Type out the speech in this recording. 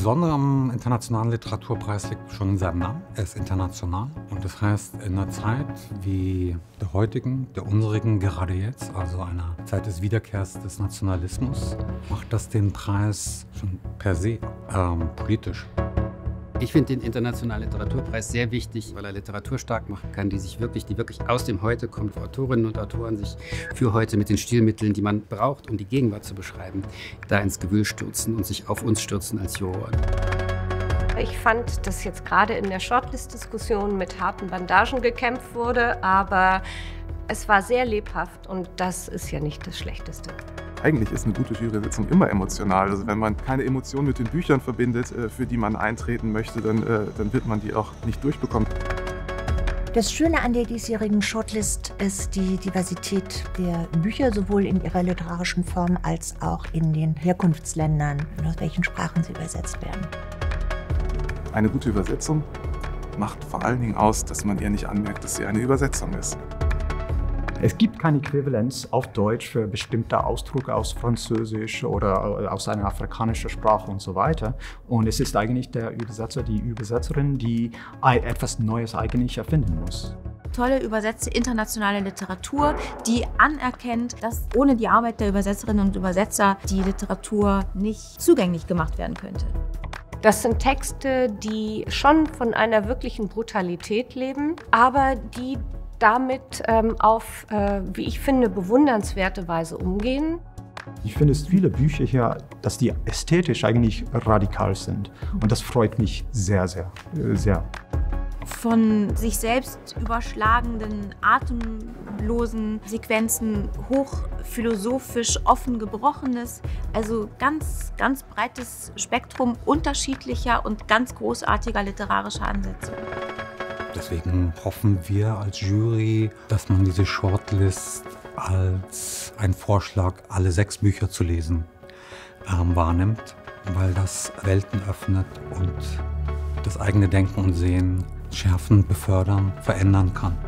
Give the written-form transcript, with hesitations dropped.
Besondere am Internationalen Literaturpreis liegt schon in seinem Namen. Er ist international und das heißt, in einer Zeit wie der heutigen, der unsrigen, gerade jetzt, also einer Zeit des Wiederkehrs des Nationalismus, macht das den Preis schon per se politisch. Ich finde den Internationalen Literaturpreis sehr wichtig, weil er Literatur stark machen kann, die wirklich aus dem Heute kommt, wo Autorinnen und Autoren sich für heute mit den Stilmitteln, die man braucht, um die Gegenwart zu beschreiben, da ins Gewühl stürzen und sich auf uns stürzen als Juroren. Ich fand, dass jetzt gerade in der Shortlist-Diskussion mit harten Bandagen gekämpft wurde, aber es war sehr lebhaft und das ist ja nicht das Schlechteste. Eigentlich ist eine gute Jury-Sitzung immer emotional. Also wenn man keine Emotionen mit den Büchern verbindet, für die man eintreten möchte, dann wird man die auch nicht durchbekommen. Das Schöne an der diesjährigen Shortlist ist die Diversität der Bücher, sowohl in ihrer literarischen Form als auch in den Herkunftsländern, aus welchen Sprachen sie übersetzt werden. Eine gute Übersetzung macht vor allen Dingen aus, dass man ihr nicht anmerkt, dass sie eine Übersetzung ist. Es gibt keine Äquivalenz auf Deutsch für bestimmte Ausdrücke aus Französisch oder aus einer afrikanischen Sprache und so weiter. Und es ist eigentlich der Übersetzer, die Übersetzerin, die etwas Neues eigentlich erfinden muss. Tolle übersetzte internationale Literatur, die anerkennt, dass ohne die Arbeit der Übersetzerinnen und Übersetzer die Literatur nicht zugänglich gemacht werden könnte. Das sind Texte, die schon von einer wirklichen Brutalität leben, aber die damit auf, wie ich finde, bewundernswerte Weise umgehen. Ich finde es viele Bücher hier, dass die ästhetisch eigentlich radikal sind. Und das freut mich sehr, sehr, sehr. Von sich selbst überschlagenden, atemlosen Sequenzen, hochphilosophisch, offen Gebrochenes, also ganz breites Spektrum unterschiedlicher und ganz großartiger literarischer Ansätze. Deswegen hoffen wir als Jury, dass man diese Shortlist als einen Vorschlag, alle 6 Bücher zu lesen, wahrnimmt, weil das Welten öffnet und das eigene Denken und Sehen schärfen, befördern, verändern kann.